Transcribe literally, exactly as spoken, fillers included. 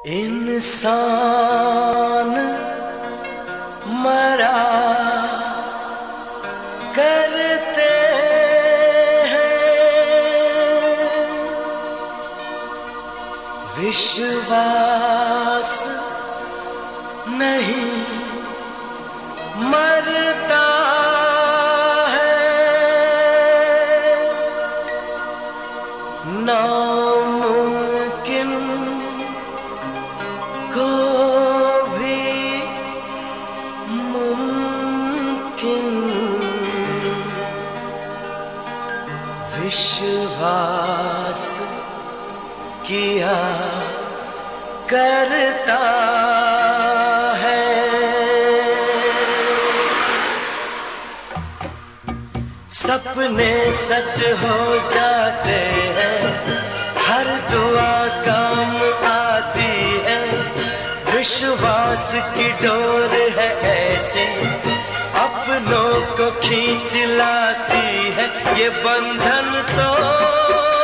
इंसान मरा करते हैं, विश्वास नहीं मरता है, नामुमकिन को भी मुमकिन विश्वास किया करता है। सपने सच हो जाते हैं, हर दुआ काम आती है, विश्वास की डोर है ऐसी अपनों को खींच लाती है, ये बंधन तो